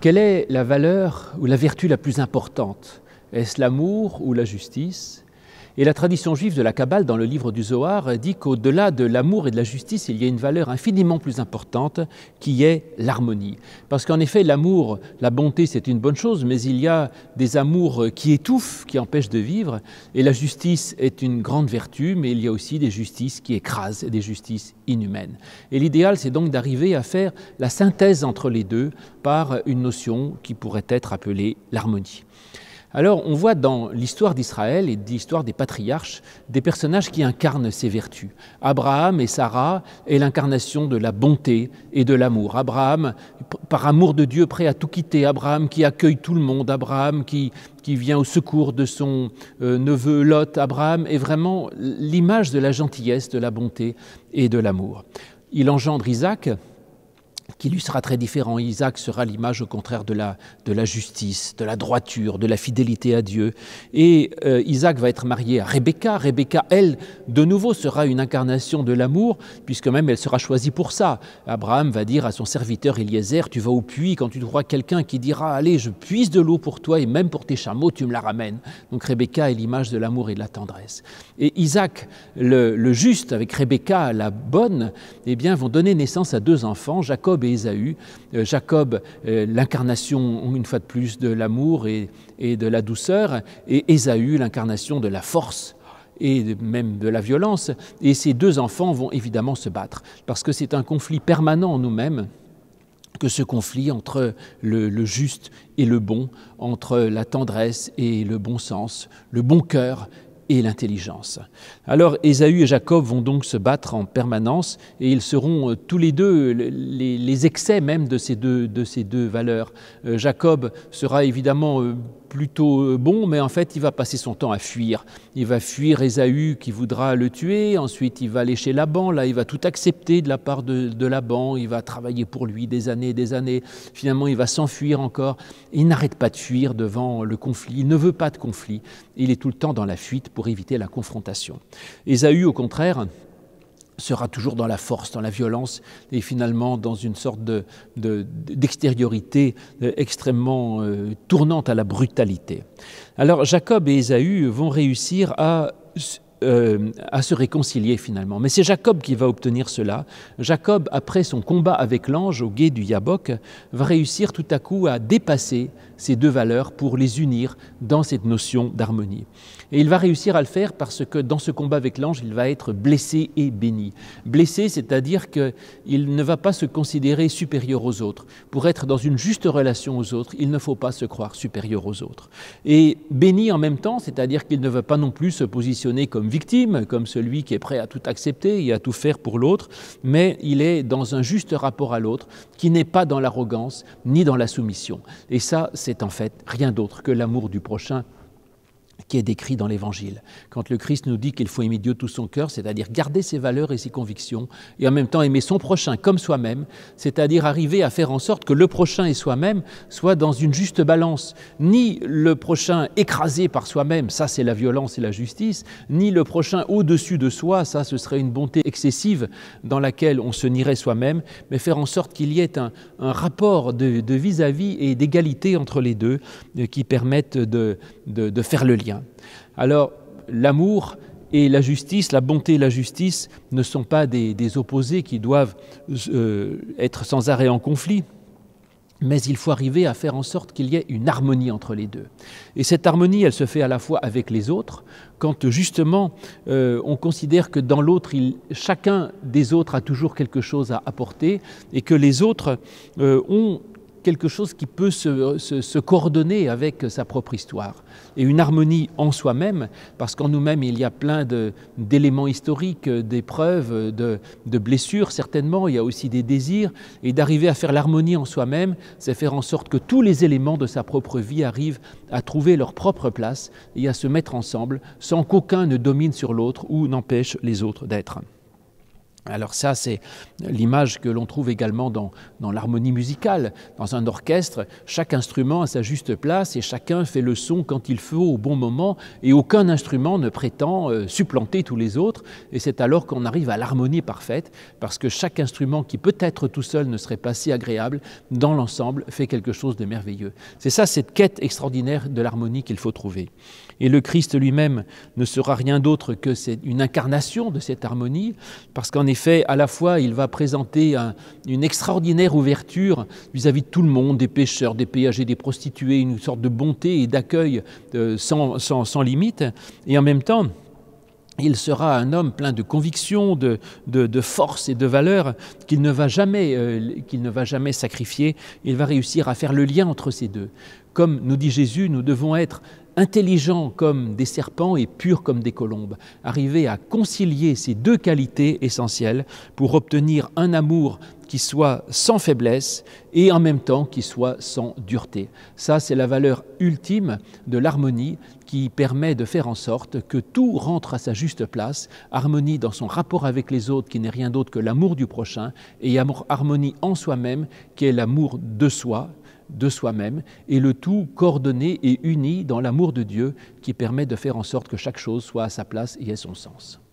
Quelle est la valeur ou la vertu la plus importante? Est-ce l'amour ou la justice? Et la tradition juive de la Kabbale, dans le livre du Zohar, dit qu'au-delà de l'amour et de la justice, il y a une valeur infiniment plus importante qui est l'harmonie. Parce qu'en effet, l'amour, la bonté, c'est une bonne chose, mais il y a des amours qui étouffent, qui empêchent de vivre, et la justice est une grande vertu, mais il y a aussi des justices qui écrasent, des justices inhumaines. Et l'idéal, c'est donc d'arriver à faire la synthèse entre les deux par une notion qui pourrait être appelée l'harmonie. Alors, on voit dans l'histoire d'Israël et de l'histoire des patriarches des personnages qui incarnent ces vertus. Abraham et Sarah est l'incarnation de la bonté et de l'amour. Abraham, par amour de Dieu, prêt à tout quitter. Abraham qui accueille tout le monde. Abraham qui vient au secours de son neveu Lot. Abraham est vraiment l'image de la gentillesse, de la bonté et de l'amour. Il engendre Isaac, qui lui sera très différent. Isaac sera l'image au contraire de la justice, de la droiture, de la fidélité à Dieu. Et Isaac va être marié à Rebecca. Rebecca, elle, de nouveau, sera une incarnation de l'amour, puisque même elle sera choisie pour ça. Abraham va dire à son serviteur Eliezer, tu vas au puits quand tu trouveras quelqu'un qui dira, allez, je puise de l'eau pour toi et même pour tes chameaux, tu me la ramènes. Donc Rebecca est l'image de l'amour et de la tendresse. Et Isaac, le juste, avec Rebecca, la bonne, eh bien, vont donner naissance à deux enfants, Jacob et Ésaü. Jacob, l'incarnation, une fois de plus, de l'amour et de la douceur, et Ésaü, l'incarnation de la force et même de la violence. Et ces deux enfants vont évidemment se battre, parce que c'est un conflit permanent en nous-mêmes, que ce conflit entre le juste et le bon, entre la tendresse et le bon sens, le bon cœur et l'intelligence. Alors Ésaü et Jacob vont donc se battre en permanence et ils seront tous les deux les excès même de ces deux valeurs. Jacob sera évidemment plutôt bon, mais en fait il va passer son temps à fuir. Il va fuir Ésaü qui voudra le tuer, ensuite il va aller chez Laban, là il va tout accepter de la part de Laban, il va travailler pour lui des années et des années, finalement il va s'enfuir encore, il n'arrête pas de fuir devant le conflit, il ne veut pas de conflit, il est tout le temps dans la fuite pour éviter la confrontation. Ésaü au contraire sera toujours dans la force, dans la violence et finalement dans une sorte d'extériorité extrêmement tournante à la brutalité. Alors Jacob et Ésaü vont réussir à se réconcilier finalement. Mais c'est Jacob qui va obtenir cela. Jacob, après son combat avec l'ange au gué du Yabok, va réussir tout à coup à dépasser ces deux valeurs pour les unir dans cette notion d'harmonie. Et il va réussir à le faire parce que dans ce combat avec l'ange, il va être blessé et béni. Blessé, c'est-à-dire qu'il ne va pas se considérer supérieur aux autres. Pour être dans une juste relation aux autres, il ne faut pas se croire supérieur aux autres. Et béni en même temps, c'est-à-dire qu'il ne va pas non plus se positionner comme victime, comme celui qui est prêt à tout accepter et à tout faire pour l'autre, mais il est dans un juste rapport à l'autre, qui n'est pas dans l'arrogance ni dans la soumission. Et ça, c'est en fait rien d'autre que l'amour du prochain qui est décrit dans l'Évangile. Quand le Christ nous dit qu'il faut aimer Dieu de tout son cœur, c'est-à-dire garder ses valeurs et ses convictions, et en même temps aimer son prochain comme soi-même, c'est-à-dire arriver à faire en sorte que le prochain et soi-même soient dans une juste balance. Ni le prochain écrasé par soi-même, ça c'est la violence et la justice, ni le prochain au-dessus de soi, ça ce serait une bonté excessive dans laquelle on se nierait soi-même, mais faire en sorte qu'il y ait un rapport de vis-à-vis et d'égalité entre les deux qui permettent de faire le lien. Alors, l'amour et la justice, la bonté et la justice ne sont pas des opposés qui doivent être sans arrêt en conflit, mais il faut arriver à faire en sorte qu'il y ait une harmonie entre les deux. Et cette harmonie, elle se fait à la fois avec les autres, quand justement on considère que dans l'autre, chacun des autres a toujours quelque chose à apporter et que les autres ont quelque chose qui peut se coordonner avec sa propre histoire. Et une harmonie en soi-même, parce qu'en nous-mêmes, il y a plein d'éléments historiques, d'épreuves, de blessures certainement, il y a aussi des désirs, et d'arriver à faire l'harmonie en soi-même, c'est faire en sorte que tous les éléments de sa propre vie arrivent à trouver leur propre place et à se mettre ensemble, sans qu'aucun ne domine sur l'autre ou n'empêche les autres d'être. Alors ça, c'est l'image que l'on trouve également dans l'harmonie musicale. Dans un orchestre, chaque instrument a sa juste place et chacun fait le son quand il faut au bon moment et aucun instrument ne prétend supplanter tous les autres. Et c'est alors qu'on arrive à l'harmonie parfaite parce que chaque instrument qui peut-être tout seul ne serait pas si agréable, dans l'ensemble fait quelque chose de merveilleux. C'est ça, cette quête extraordinaire de l'harmonie qu'il faut trouver. Et le Christ lui-même ne sera rien d'autre que une incarnation de cette harmonie, parce qu'en effet, à la fois, il va présenter une extraordinaire ouverture vis-à-vis de tout le monde, des pécheurs, des péagers, des prostituées, une sorte de bonté et d'accueil sans limite, et en même temps, il sera un homme plein de conviction, de force et de valeur qu'il ne va jamais sacrifier. Il va réussir à faire le lien entre ces deux. Comme nous dit Jésus, nous devons être intelligents comme des serpents et purs comme des colombes. Arriver à concilier ces deux qualités essentielles pour obtenir un amour qui soit sans faiblesse et en même temps qui soit sans dureté. Ça, c'est la valeur ultime de l'harmonie qui permet de faire en sorte que tout rentre à sa juste place, harmonie dans son rapport avec les autres qui n'est rien d'autre que l'amour du prochain et harmonie en soi-même qui est l'amour de soi, de soi-même, et le tout coordonné et uni dans l'amour de Dieu qui permet de faire en sorte que chaque chose soit à sa place et ait son sens.